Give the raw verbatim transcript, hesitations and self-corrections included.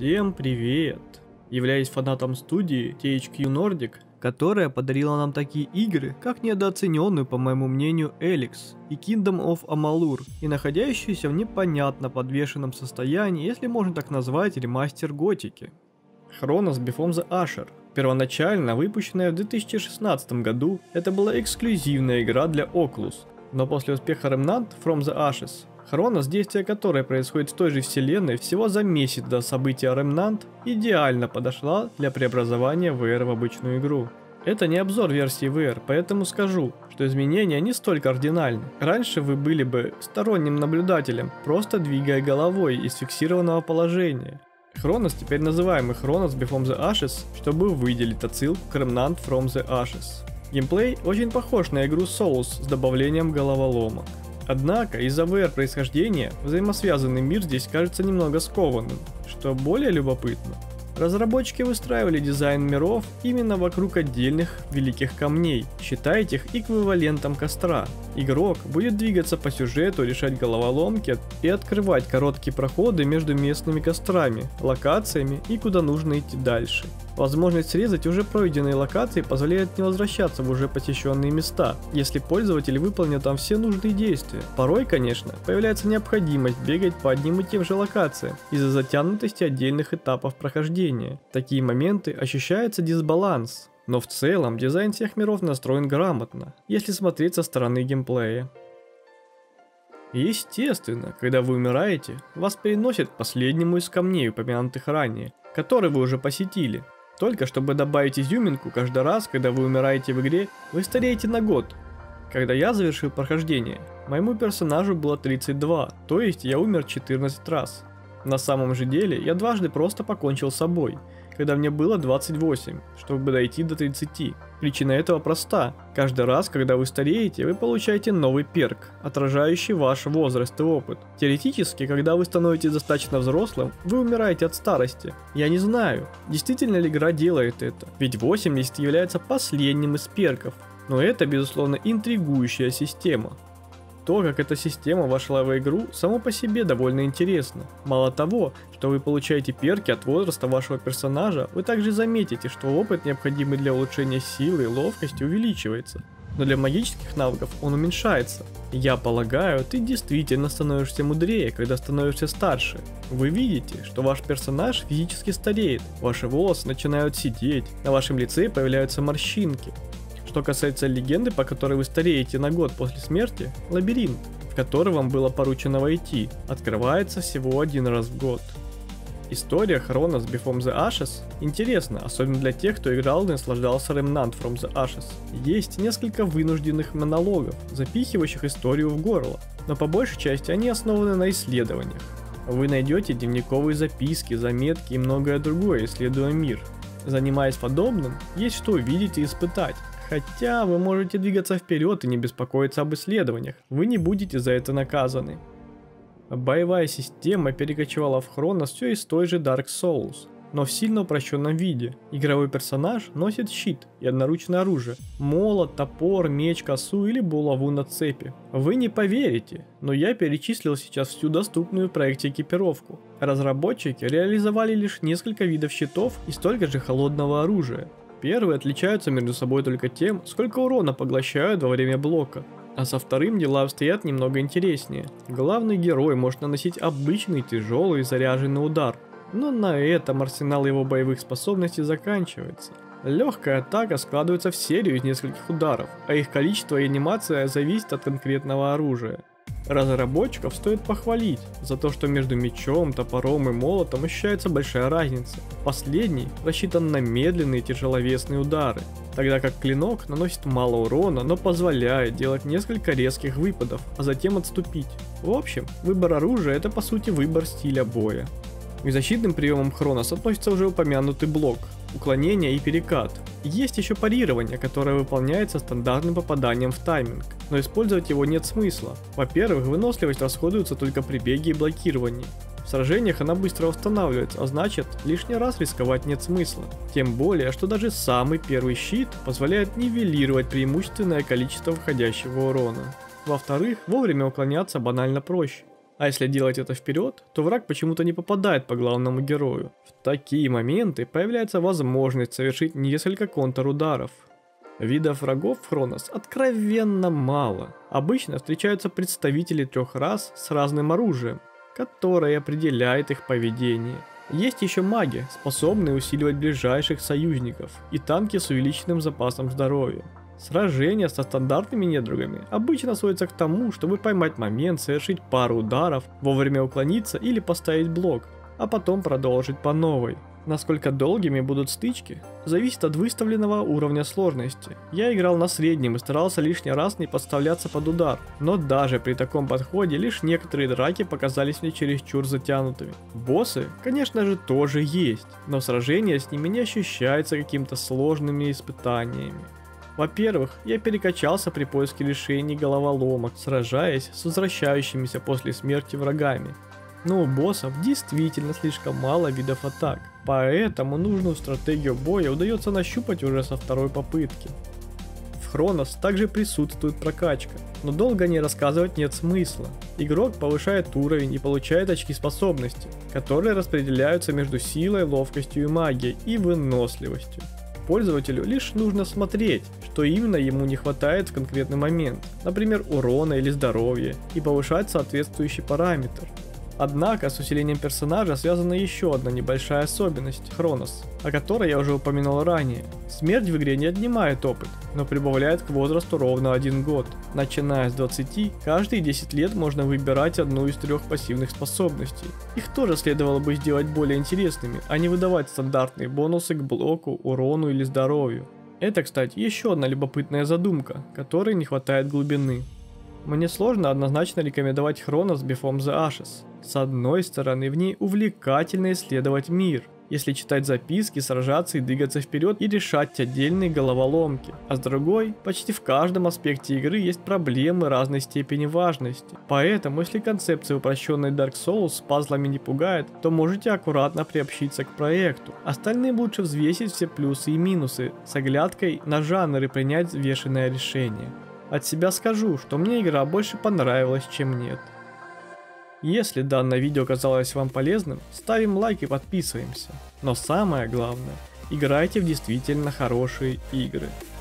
Всем привет! Являюсь фанатом студии ти эйч кью Nordic, которая подарила нам такие игры, как недооцененную, по моему мнению, Эликс и Kingdom of Amalur, и находящуюся в непонятно подвешенном состоянии, если можно так назвать, ремастер Готики. Chronos Before the Asher. Первоначально выпущенная в две тысячи шестнадцатом году, это была эксклюзивная игра для Oculus, но после успеха Remnant From the Ashes, Chronos, действие которой происходит в той же вселенной всего за месяц до события Remnant, идеально подошла для преобразования ви ар в обычную игру. Это не обзор версии ви ар, поэтому скажу, что изменения не столь кардинальны. Раньше вы были бы сторонним наблюдателем, просто двигая головой из фиксированного положения. Chronos теперь называемый Chronos Before the Ashes, чтобы выделить отсылку к Remnant From the Ashes. Геймплей очень похож на игру Souls с добавлением головоломок. Однако из-за ви ар происхождения взаимосвязанный мир здесь кажется немного скованным, что более любопытно. Разработчики выстраивали дизайн миров именно вокруг отдельных великих камней, считая их эквивалентом костра. Игрок будет двигаться по сюжету, решать головоломки и открывать короткие проходы между местными кострами, локациями и куда нужно идти дальше. Возможность срезать уже пройденные локации позволяет не возвращаться в уже посещенные места, если пользователь выполнил там все нужные действия. Порой, конечно, появляется необходимость бегать по одним и тем же локациям из-за затянутости отдельных этапов прохождения. В такие моменты ощущается дисбаланс. Но в целом дизайн всех миров настроен грамотно, если смотреть со стороны геймплея. Естественно, когда вы умираете, вас переносят к последнему из камней, упомянутых ранее, который вы уже посетили. Только чтобы добавить изюминку, каждый раз, когда вы умираете в игре, вы стареете на год. Когда я завершил прохождение, моему персонажу было тридцать два, то есть я умер четырнадцать раз. На самом же деле, я дважды просто покончил с собой, когда мне было двадцать восемь, чтобы дойти до тридцати. Причина этого проста. Каждый раз, когда вы стареете, вы получаете новый перк, отражающий ваш возраст и опыт. Теоретически, когда вы становитесь достаточно взрослым, вы умираете от старости. Я не знаю, действительно ли игра делает это, ведь восемьдесят является последним из перков. Но это, безусловно, интригующая система. То, как эта система вошла в игру, само по себе довольно интересно. Мало того, что вы получаете перки от возраста вашего персонажа, вы также заметите, что опыт, необходимый для улучшения силы и ловкости, увеличивается. Но для магических навыков он уменьшается. Я полагаю, ты действительно становишься мудрее, когда становишься старше. Вы видите, что ваш персонаж физически стареет, ваши волосы начинают сидеть, на вашем лице появляются морщинки. Что касается легенды, по которой вы стареете на год после смерти, лабиринт, в который вам было поручено войти, открывается всего один раз в год. История Chronos Before the Ashes интересна, особенно для тех, кто играл и наслаждался Remnant From the Ashes. Есть несколько вынужденных монологов, запихивающих историю в горло, но по большей части они основаны на исследованиях. Вы найдете дневниковые записки, заметки и многое другое, исследуя мир. Занимаясь подобным, есть что увидеть и испытать. Хотя вы можете двигаться вперед и не беспокоиться об исследованиях, вы не будете за это наказаны. Боевая система перекочевала в Chronos все из той же Dark Souls, но в сильно упрощенном виде. Игровой персонаж носит щит и одноручное оружие, молот, топор, меч, косу или булаву на цепи. Вы не поверите, но я перечислил сейчас всю доступную в проекте экипировку. Разработчики реализовали лишь несколько видов щитов и столько же холодного оружия. Первые отличаются между собой только тем, сколько урона поглощают во время блока, а со вторым дела обстоят немного интереснее. Главный герой может наносить обычный тяжелый заряженный удар, но на этом арсенал его боевых способностей заканчивается. Легкая атака складывается в серию из нескольких ударов, а их количество и анимация зависит от конкретного оружия. Разработчиков стоит похвалить за то, что между мечом, топором и молотом ощущается большая разница. Последний рассчитан на медленные тяжеловесные удары, тогда как клинок наносит мало урона, но позволяет делать несколько резких выпадов, а затем отступить. В общем, выбор оружия — это по сути выбор стиля боя. К защитным приемам Chronos относится уже упомянутый блок, уклонение и перекат. Есть еще парирование, которое выполняется стандартным попаданием в тайминг, но использовать его нет смысла. Во-первых, выносливость расходуется только при беге и блокировании. В сражениях она быстро восстанавливается, а значит, лишний раз рисковать нет смысла. Тем более, что даже самый первый щит позволяет нивелировать преимущественное количество входящего урона. Во-вторых, вовремя уклоняться банально проще. А если делать это вперед, то враг почему-то не попадает по главному герою. В такие моменты появляется возможность совершить несколько контрударов. Видов врагов в Хронос откровенно мало. Обычно встречаются представители трех рас с разным оружием, которое определяет их поведение. Есть еще маги, способные усиливать ближайших союзников, и танки с увеличенным запасом здоровья. Сражения со стандартными недругами обычно сводятся к тому, чтобы поймать момент, совершить пару ударов, вовремя уклониться или поставить блок, а потом продолжить по новой. Насколько долгими будут стычки, зависит от выставленного уровня сложности. Я играл на среднем и старался лишний раз не подставляться под удар, но даже при таком подходе лишь некоторые драки показались мне чересчур затянутыми. Боссы, конечно же, тоже есть, но сражение с ними не ощущается какими-то сложными испытаниями. Во-первых, я перекачался при поиске решений головоломок, сражаясь с возвращающимися после смерти врагами. Но у боссов действительно слишком мало видов атак, поэтому нужную стратегию боя удается нащупать уже со второй попытки. В Хронос также присутствует прокачка, но долго не рассказывать нет смысла. Игрок повышает уровень и получает очки способности, которые распределяются между силой, ловкостью и магией и выносливостью. Пользователю лишь нужно смотреть, что именно ему не хватает в конкретный момент, например урона или здоровья, и повышать соответствующий параметр. Однако с усилением персонажа связана еще одна небольшая особенность Хронос, о которой я уже упоминал ранее. Смерть в игре не отнимает опыт, но прибавляет к возрасту ровно один год. Начиная с двадцати, каждые десять лет можно выбирать одну из трех пассивных способностей. Их тоже следовало бы сделать более интересными, а не выдавать стандартные бонусы к блоку, урону или здоровью. Это, кстати, еще одна любопытная задумка, которой не хватает глубины. Мне сложно однозначно рекомендовать Хронос Before the Ashes. С одной стороны, в ней увлекательно исследовать мир, если читать записки, сражаться и двигаться вперед и решать отдельные головоломки. А с другой, почти в каждом аспекте игры есть проблемы разной степени важности. Поэтому, если концепция упрощенной Dark Souls с пазлами не пугает, то можете аккуратно приобщиться к проекту. Остальным лучше взвесить все плюсы и минусы с оглядкой на жанр и принять взвешенное решение. От себя скажу, что мне игра больше понравилась, чем нет. Если данное видео казалось вам полезным, ставим лайк и подписываемся. Но самое главное, играйте в действительно хорошие игры.